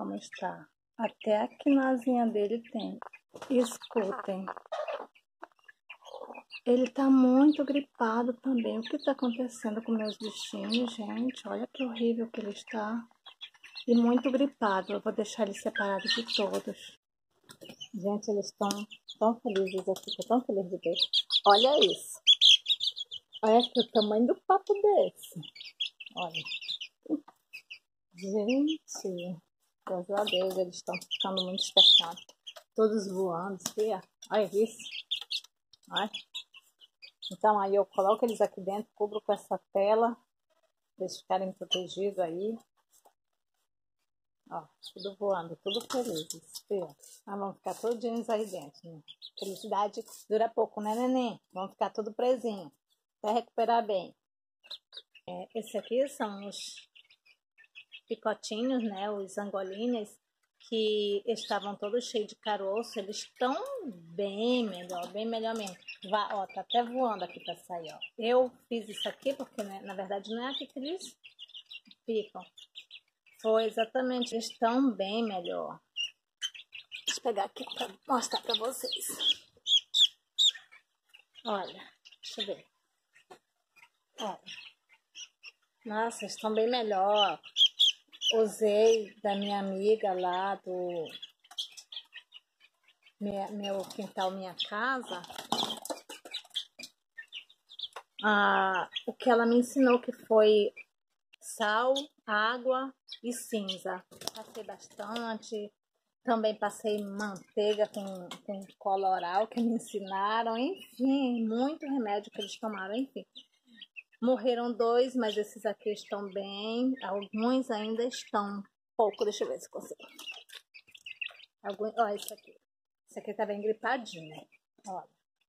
como está. Até a quinazinha dele tem. Escutem. Ele tá muito gripado também. O que tá acontecendo com meus bichinhos, gente? Olha que horrível que ele está. E muito gripado. Eu vou deixar ele separado de todos. Gente, eles estão tão felizes aqui. Tô tão feliz de ver. Olha isso. Olha aqui o tamanho do papo desse. Olha. Gente, graças a Deus, eles estão ficando muito especiais. Todos voando, filha. Olha isso. Olha. Então aí eu coloco eles aqui dentro, cubro com essa tela, para eles ficarem protegidos aí. Ó, tudo voando, tudo felizes, filha. Ah, vão ficar todinhos aí dentro, né? Felicidade dura pouco, né, neném? Vão ficar tudo presinho, até recuperar bem. Esse aqui são os picotinhos, né, os angolines, que estavam todos cheios de caroço. Eles estão bem melhor mesmo. Ó, tá até voando aqui pra sair, ó. Eu fiz isso aqui porque, né, na verdade, não é aqui que eles ficam. Foi exatamente, eles estão bem melhor. Deixa eu pegar aqui pra mostrar pra vocês. Olha, deixa eu ver. Olha. Nossa, estão bem melhor. Usei da minha amiga lá do meu quintal, minha casa, o que ela me ensinou, que foi sal, água e cinza. Passei bastante, também passei manteiga com coloral que me ensinaram, enfim, muito remédio que eles tomaram, enfim. Morreram 2, mas esses aqui estão bem. Alguns ainda estão pouco. Deixa eu ver se consigo. Olha isso aqui. Esse aqui tá bem gripadinho. Olha.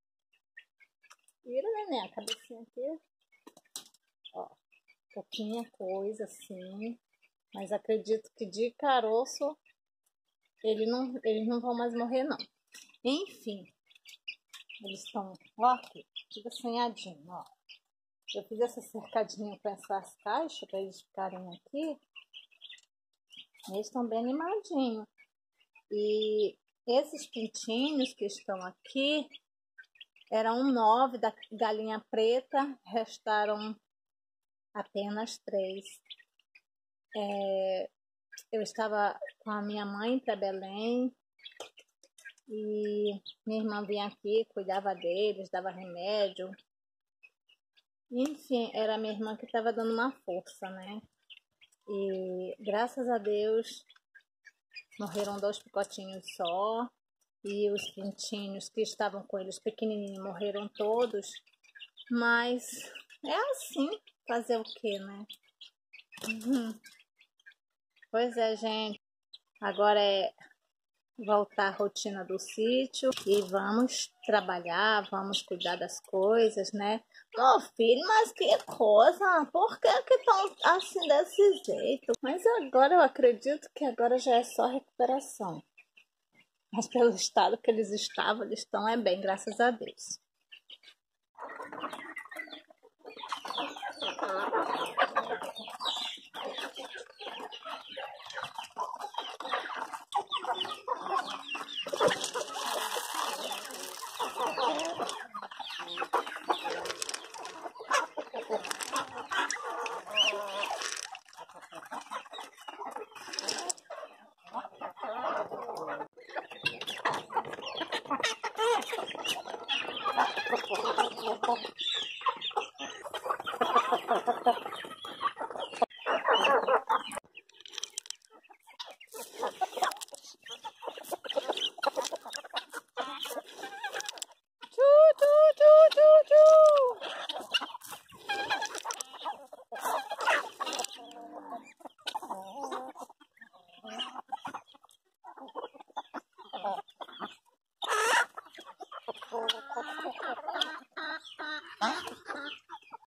Vira, neném, a cabecinha aqui. Ó. Pouquinha coisa assim. Mas acredito que de caroço eles não vão mais morrer, não. Enfim. Eles estão, ó, aqui. Fica assanhadinho, ó. Eu fiz essa cercadinha com essas caixas para eles ficarem aqui. Eles estão bem animadinhos. E esses pintinhos que estão aqui eram 9 da galinha preta, restaram apenas 3. Eu estava com a minha mãe para Belém e minha irmã vinha aqui, cuidava deles, dava remédio. Enfim, era a minha irmã que estava dando uma força, né? E graças a Deus morreram 2 picotinhos só. E os pintinhos que estavam com eles pequenininhos morreram todos. Mas é assim, fazer o que, né? Pois é, gente. Agora é voltar à rotina do sítio e vamos trabalhar, vamos cuidar das coisas, né? Ô filho, mas que coisa! Por que estão assim desse jeito? Mas agora eu acredito que agora já é só recuperação. Mas pelo estado que eles estavam, eles estão bem, graças a Deus.